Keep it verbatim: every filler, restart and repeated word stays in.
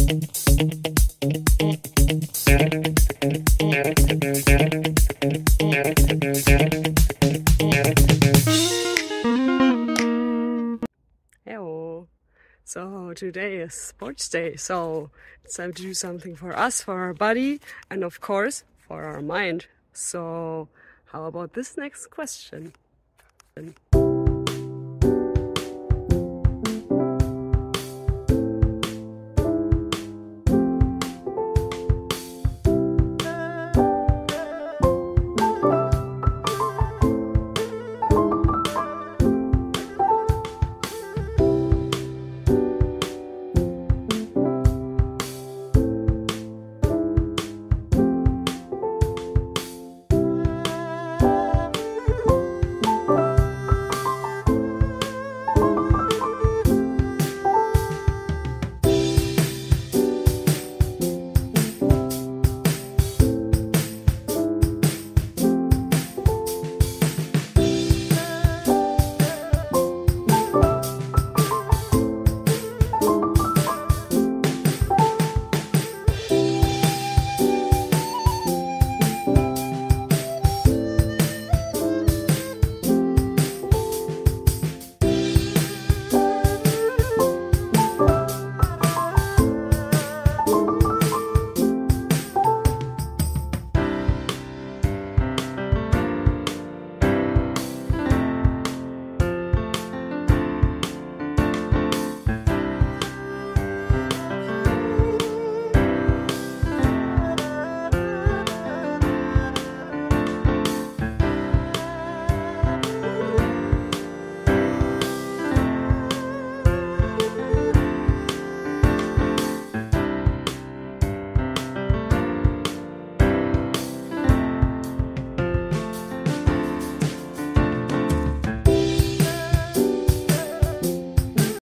Hello. So today is sports day, so it's time to do something for us, for our body, and of course for our mind. So how about this next question?